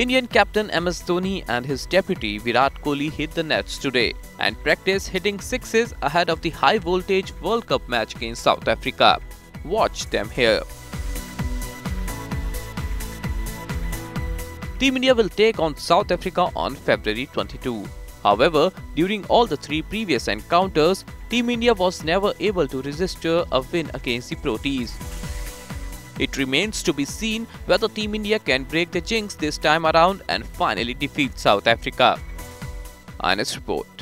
Indian captain MS Dhoni and his deputy Virat Kohli hit the nets today and practiced hitting sixes ahead of the high-voltage World Cup match against South Africa. Watch them here. Team India will take on South Africa on February 22. However, during all the three previous encounters, Team India was never able to register a win against the Proteas. It remains to be seen whether Team India can break the jinx this time around and finally defeat South Africa. IANS Report.